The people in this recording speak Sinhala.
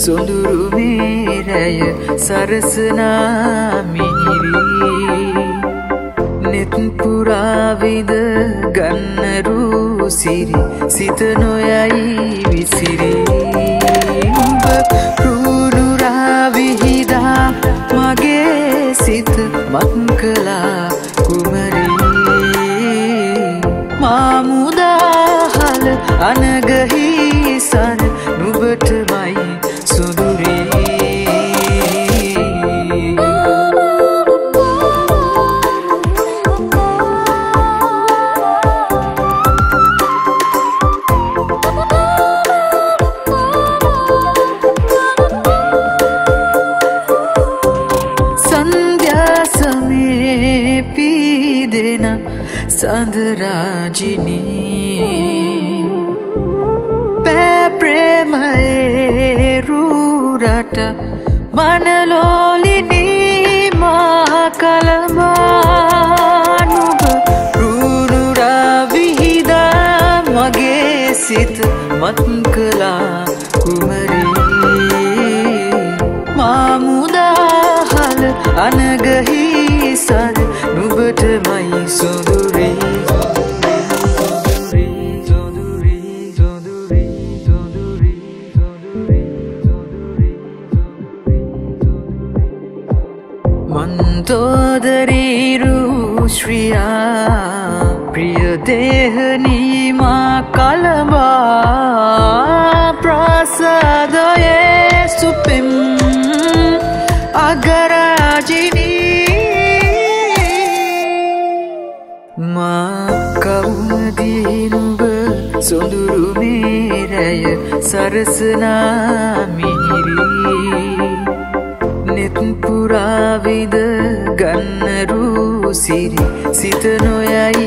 සොඳුරු මේරය සරසනා මිහිරි නෙත් පුරාවිද ගන්නරු සිරි සිත නොයයි විසිරි උඹ රුණුරා විහිදා මගේ සිත මත් කළා කුමරී මාමුදාහල අනගහි සර නුබටමයි සුදුරී සඳරාජිනී පෑ ප්‍රේමයේ රූරට මනලෝලිනී මා කලමා නුඹ රුරුරා විහිදා මගේ සිත මත් කළා කුමරී මාමුදාහල අනගහි සර නුඹටමයි සොඳුරී मंदोदरीरू श्रिया प्रिय देहनी मा कलबा प्रसादये सुपिम अगराजिनी मा कौमदी නුඹ සොඳුරු මේරය සරසනා මිහිරි නෙත් පුරාවිද ගන්නරු සිරි සිත නොයයි